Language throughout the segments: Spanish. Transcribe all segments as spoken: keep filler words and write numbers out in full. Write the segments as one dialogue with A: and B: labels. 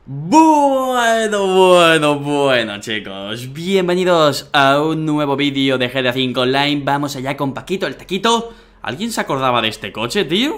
A: Bueno, bueno, bueno, chicos, bienvenidos a un nuevo vídeo de G T A cinco Online. Vamos allá con Paquito, el taquito. ¿Alguien se acordaba de este coche, tío?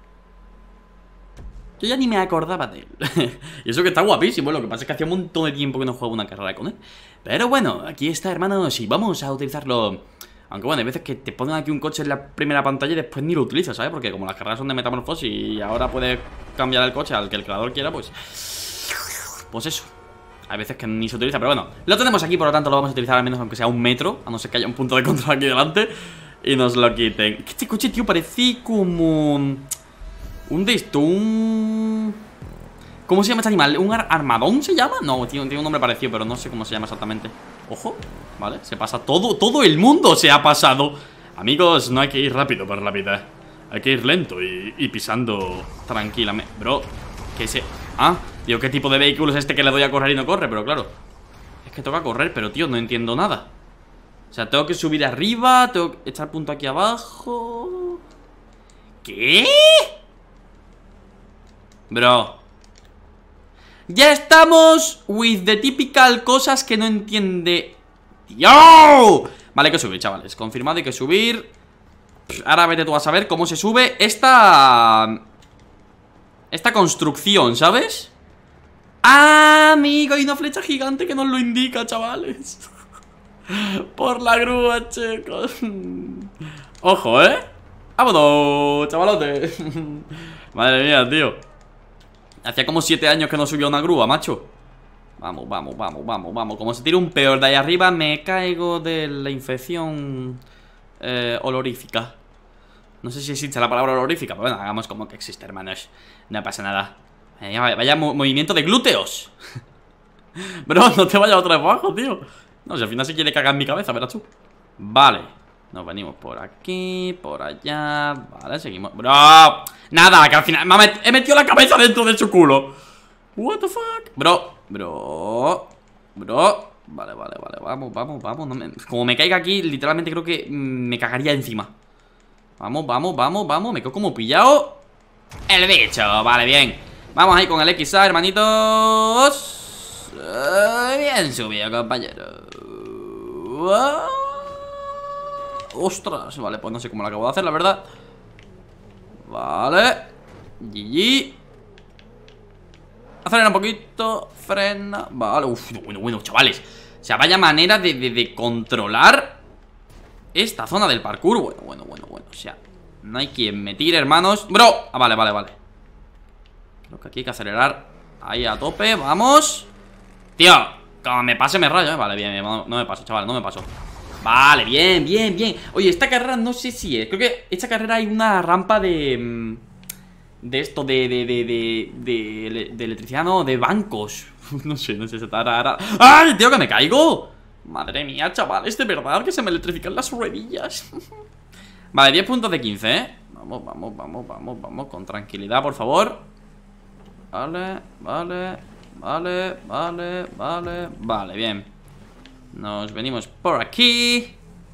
A: Yo ya ni me acordaba de él. Y eso que está guapísimo. Lo que pasa es que hacía un montón de tiempo que no jugaba una carrera con él. Pero bueno, aquí está, hermanos, y vamos a utilizarlo. Aunque bueno, hay veces que te ponen aquí un coche en la primera pantalla y después ni lo utilizas, ¿sabes? Porque como las carreras son de metamorfosis y ahora puedes cambiar el coche al que el creador quiera, pues... Pues eso, hay veces que ni se utiliza, pero bueno, lo tenemos aquí, por lo tanto lo vamos a utilizar al menos aunque sea un metro. A no ser que haya un punto de control aquí delante y nos lo quiten. Este coche, tío, parece como... Un de esto, un... ¿Cómo se llama este animal? ¿Un ar armadón se llama? No, tío, tiene un nombre parecido, pero no sé cómo se llama exactamente. Ojo, vale, se pasa todo, todo el mundo se ha pasado. Amigos, no hay que ir rápido por la vida. Hay que ir lento y, y pisando tranquilamente. Bro, ¿qué se...? Ah, tío, ¿qué tipo de vehículo es este que le doy a correr y no corre? Pero claro, es que toca correr, pero tío, no entiendo nada. O sea, tengo que subir arriba, tengo que echar punto aquí abajo. ¿Qué? Bro, ya estamos with the typical cosas que no entiende. ¡Yo! Vale, hay que subir, chavales, confirmado, hay que subir. Ahora vete tú a saber cómo se sube esta... Esta construcción, ¿sabes? ¡Ah, amigo! Hay una flecha gigante que nos lo indica, chavales. Por la grúa, chicos. Ojo, ¿eh? ¡Vámonos, chavalote! Madre mía, tío. Hacía como siete años que no subía una grúa, macho. Vamos, vamos, vamos, vamos, vamos. Como se tira un peor de ahí arriba, me caigo de la infección eh, olorífica. No sé si existe la palabra olorífica, pero bueno, hagamos como que existe, hermanos. No pasa nada. Vaya, vaya movimiento de glúteos. Bro, no te vayas otra vez abajo, tío. No, si al final se quiere cagar en mi cabeza, verás tú. Vale, nos venimos por aquí, por allá. Vale, seguimos. Bro, nada, que al final me he metido la cabeza dentro de su culo. What the fuck. Bro, bro, bro. Vale, vale, vale, vamos, vamos, vamos no me... Como me caiga aquí, literalmente creo que me cagaría encima. Vamos, vamos, vamos, vamos. Me quedo como pillado el bicho, vale, bien. Vamos ahí con el X A, hermanitos. uh, Bien subido, compañero. uh, Ostras, vale, pues no sé cómo lo acabo de hacer, la verdad. Vale, G G. Acelera un poquito, frena. Vale, uff, bueno, bueno, chavales. O sea, vaya manera de, de, de controlar esta zona del parkour. Bueno, bueno, bueno, bueno. O sea, no hay quien me tire, hermanos. Bro, ah, vale, vale, vale. Creo que aquí hay que acelerar ahí a tope, vamos. Tío, como me pase me rayo, ¿eh? Vale, bien, bien, no, no me paso, chaval, no me paso. Vale, bien, bien, bien. Oye, esta carrera no sé si es. Creo que esta carrera hay una rampa de... De esto, de... De, de, de, de, de electricidad, no, de bancos. No sé, no sé, se está rara. ¡Ay, tío, que me caigo! Madre mía, chavales, de verdad que se me electrifican las ruedillas. Vale, diez puntos de quince, ¿eh? Vamos, vamos, vamos, vamos, vamos. Con tranquilidad, por favor. Vale, vale, vale, vale, vale. Vale, bien. Nos venimos por aquí.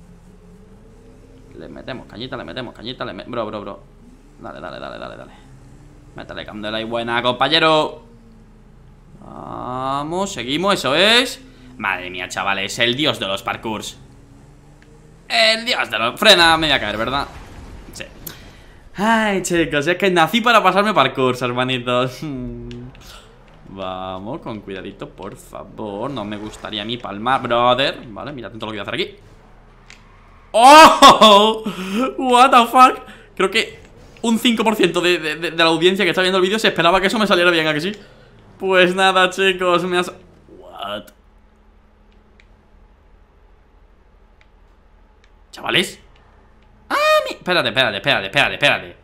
A: Le metemos cañita, le metemos cañita, le metemos... Bro, bro, bro. Dale, dale, dale, dale, dale. Métele candela y buena, compañero. Vamos, seguimos, eso es. Madre mía, chavales, el dios de los parkours. El dios de los... Frena, me voy a caer, ¿verdad? Sí. Ay, chicos, es que nací para pasarme parkours, hermanitos. Vamos, con cuidadito, por favor. No me gustaría a mí palmar, brother. Vale, mira atento lo que voy a hacer aquí. ¡Oh! What the fuck. Creo que un cinco por ciento de, de, de, de la audiencia que está viendo el vídeo se esperaba que eso me saliera bien, ¿a que sí? Pues nada, chicos, me has... What? ¿Chavales? ¡Ah! Mi... Espérate, espérate, espérate, espérate, espérate.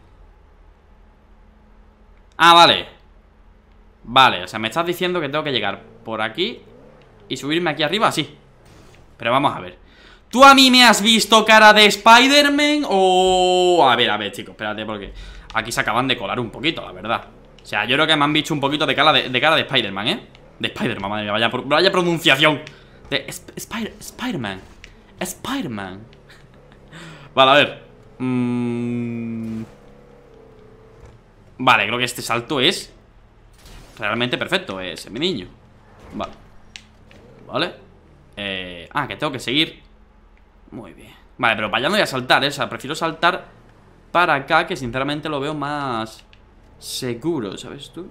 A: Ah, vale. Vale, o sea, me estás diciendo que tengo que llegar por aquí y subirme aquí arriba, sí. Pero vamos a ver. ¿Tú a mí me has visto cara de Spider-Man o...? A ver, a ver, chicos, espérate, porque aquí se acaban de colar un poquito, la verdad. O sea, yo creo que me han visto un poquito de cara de, de, cara de Spider-Man, ¿eh? De Spider-Man, madre mía, vaya, vaya pronunciación. De Sp Spider Spider-Man. Spider-Man. Vale, a ver. Mm... Vale, creo que este salto es realmente perfecto, ese, mi niño. Vale. Vale. Eh, ah, que tengo que seguir. Muy bien. Vale, pero para allá no voy a saltar, ¿eh? O sea, prefiero saltar para acá, que sinceramente lo veo más seguro, ¿sabes tú?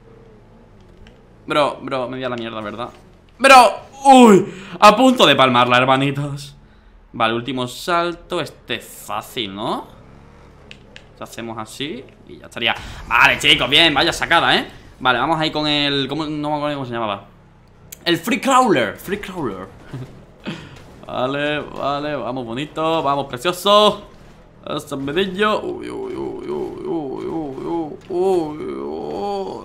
A: Bro, bro, me voy a la mierda, ¿verdad? Bro, uy, a punto de palmarla, hermanitos. Vale, último salto. Este es fácil, ¿no? Lo hacemos así y ya estaría. Vale, chicos, bien, vaya sacada, ¿eh? Vale, vamos ahí con el... ¿cómo? No me acuerdo cómo se llamaba. El Free Crawler, Free Crawler. Vale, vale, vamos bonito, vamos precioso. Hasta medillo. Uy, uy, uy, uy, uy, uy, uy, uy.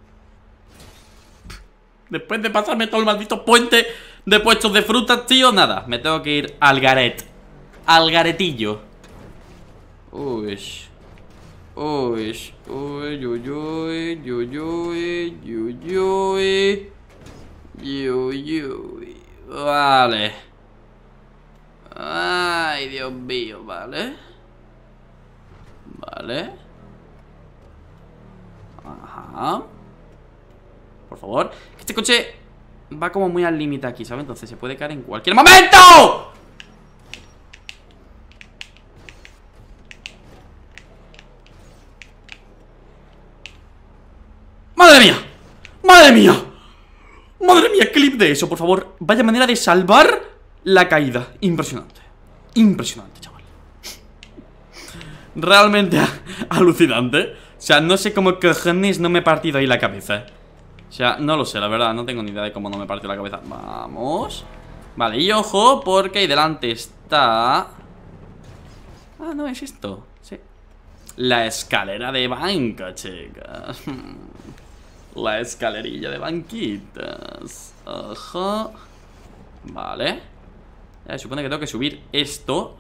A: Después de pasarme todo el maldito puente de puestos de frutas, tío, nada, me tengo que ir al garet. Al garetillo. Uy. Uy, uy, uy, uy, uy, uy, uy, uy, uy, uy. Vale. Ay, Dios mío, vale. Vale. Ajá. Por favor. Este coche va como muy al límite aquí, ¿sabes? Entonces se puede caer en cualquier momento. ¡Madre mía! ¡Madre mía! ¡Madre mía! Clip de eso, por favor. Vaya manera de salvar la caída. Impresionante. Impresionante, chaval. Realmente alucinante. O sea, no sé cómo cojones no me he partido ahí la cabeza. O sea, no lo sé, la verdad. No tengo ni idea de cómo no me he partido la cabeza. Vamos. Vale, y ojo, porque ahí delante está... Ah, no, es esto. Sí. La escalera de banca, chicas. La escalerilla de banquitas. Ajá. Vale. Ya se supone que tengo que subir esto.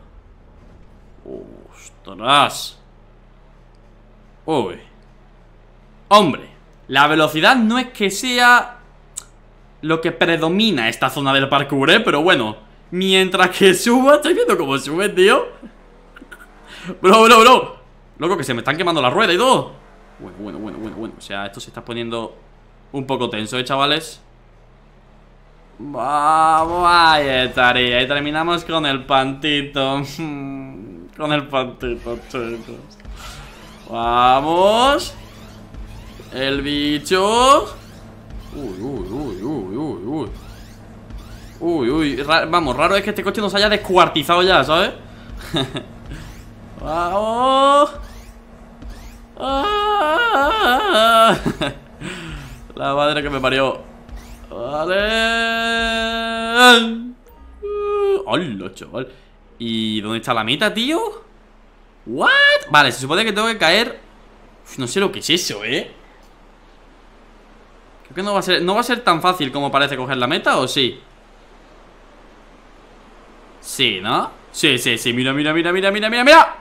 A: ¡Ostras! Uy. Hombre, la velocidad no es que sea lo que predomina esta zona del parkour, ¿eh? Pero bueno, mientras que suba, ¿estáis viendo cómo sube, tío? Bro, bro, bro. Loco, que se me están quemando la rueda y todo. Bueno, bueno, bueno, bueno, bueno. O sea, esto se está poniendo un poco tenso, ¿eh, chavales? Vamos, ahí estaría. Ahí terminamos con el pantito. Con el pantito, chicos. Vamos. El bicho. Uy, uy, uy, uy, uy, uy. Uy, uy. Ra Vamos, raro es que este coche nos haya descuartizado ya, ¿sabes? Vamos. Ah, la madre que me parió. Vale. Hola, chaval. ¿Y dónde está la meta, tío? ¿What? Vale, se supone que tengo que caer. Uf, no sé lo que es eso, ¿eh? Creo que no va a ser, no va a ser tan fácil como parece coger la meta, ¿o sí? Sí, ¿no? Sí, sí, sí, mira, mira, mira, mira, mira, mira, mira.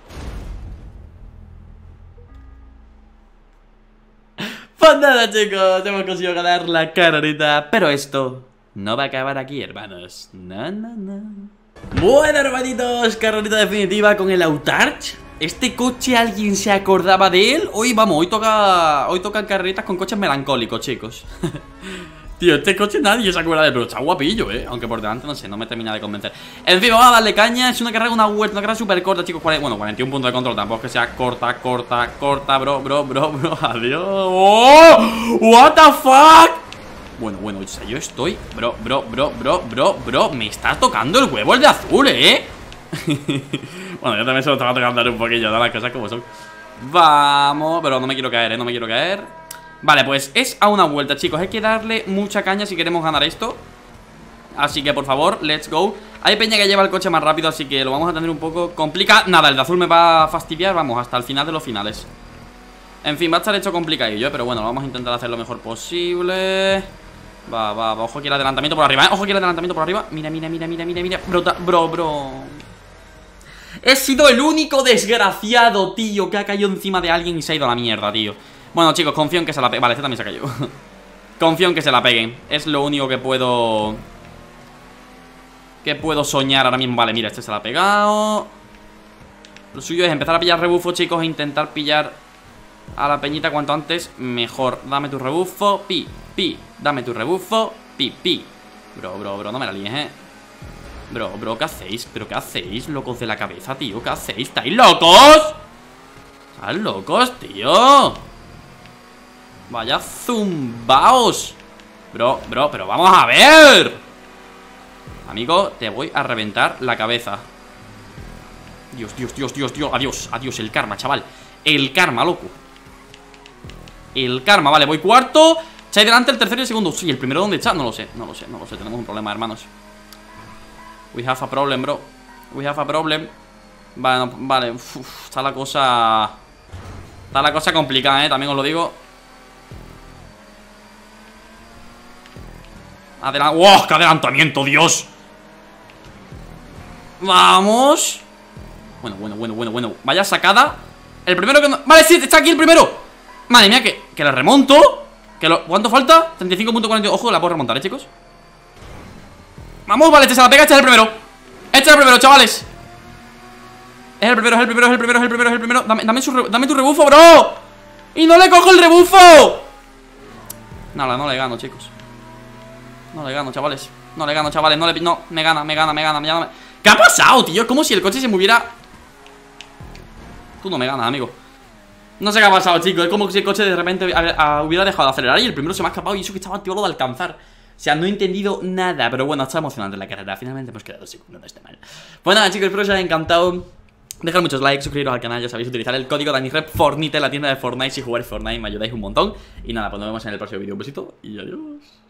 A: Pues nada, chicos, hemos conseguido ganar la carrerita. Pero esto no va a acabar aquí, hermanos. No, no, no. Bueno, hermanitos, carrerita definitiva con el Autarch. Este coche, ¿alguien se acordaba de él? Hoy, vamos, hoy toca Hoy tocan carreritas con coches melancólicos, chicos. Tío, este coche nadie se acuerda de él, pero está guapillo, eh. Aunque por delante, no sé, no me termina de convencer. En fin, vamos a darle caña. Es una carrera, una vuelta, una carrera súper corta, chicos. Bueno, cuarenta y un puntos de control. Tampoco es que sea corta, corta, corta, bro, bro, bro, bro. Adiós. ¡Oh! ¡What the fuck! Bueno, bueno, o sea, yo estoy... Bro, bro, bro, bro, bro, bro. Me está tocando el huevo el de azul, eh. Bueno, yo también se lo estaba tocando un poquillo, da las cosas como son. Vamos, pero no me quiero caer, eh, no me quiero caer. Vale, pues es a una vuelta, chicos. Hay que darle mucha caña si queremos ganar esto. Así que, por favor, let's go. Hay peña que lleva el coche más rápido, así que lo vamos a tener un poco complicado. Nada, el de azul me va a fastidiar, vamos, hasta el final de los finales. En fin, va a estar hecho complicadillo, pero bueno, vamos a intentar hacer lo mejor posible. Va, va, va, ojo aquí el adelantamiento por arriba, ¿eh? Ojo aquí el adelantamiento por arriba. Mira, mira, mira, mira, mira, mira. Bro, bro, bro. He sido el único desgraciado, tío, que ha caído encima de alguien y se ha ido a la mierda, tío. Bueno, chicos, confío en que se la peguen. Vale, este también se cayó. Confío en que se la peguen. Es lo único que puedo... Que puedo soñar ahora mismo. Vale, mira, este se la ha pegado. Lo suyo es empezar a pillar rebufo, chicos, e intentar pillar a la peñita cuanto antes, mejor. Dame tu rebufo, pi, pi. Dame tu rebufo, pi, pi. Bro, bro, bro, no me la líes, eh. Bro, bro, ¿qué hacéis? ¿Pero qué hacéis, locos de la cabeza, tío? ¿Qué hacéis? ¿Estáis locos? ¿Están locos, tío? Vaya zumbaos. Bro, bro, pero vamos a ver. Amigo, te voy a reventar la cabeza. Dios, Dios, Dios, Dios, Dios. Adiós, adiós, el karma, chaval. El karma, loco. El karma, vale, voy cuarto. Chai delante, el tercero y el segundo. Sí, ¿el primero dónde está? No lo sé, no lo sé, no lo sé. Tenemos un problema, hermanos. We have a problem, bro. We have a problem. Vale, no, vale, uf, está la cosa. Está la cosa complicada, eh, también os lo digo. Adelan... ¡Wow! ¡Qué adelantamiento, Dios! Vamos. Bueno, bueno, bueno, bueno, bueno. Vaya sacada. El primero que no... Vale, sí, está aquí el primero. Madre mía, que, que le remonto. Que lo... ¿Cuánto falta? treinta y cinco punto cuarenta. Ojo, la puedo remontar, ¿eh, chicos? Vamos, vale, este se la pega, este es el primero. Este es el primero, chavales. Es el primero, es el primero, es el primero, es el primero, es el primero. Dame, dame, su re... dame tu rebufo, bro. Y no le cojo el rebufo. Nada, no le gano, chicos. No le gano, chavales. No le gano, chavales. No, le... no, me gana, me gana, me gana, me gana. ¿Qué ha pasado, tío? Es como si el coche se moviera. Tú no me ganas, amigo. No sé qué ha pasado, chicos. Es como si el coche de repente hubiera dejado de acelerar y el primero se me ha escapado y eso que estaba activado de alcanzar. O sea, no he entendido nada. Pero bueno, está emocionante la carrera. Finalmente hemos quedado segundo, no está mal. Pues nada, chicos, espero que os haya encantado. Dejad muchos likes, suscribiros al canal, ya sabéis, utilizar el código DaniRep Fortnite en la tienda de Fortnite si jugáis Fortnite, me ayudáis un montón. Y nada, pues nos vemos en el próximo vídeo. Un besito y adiós.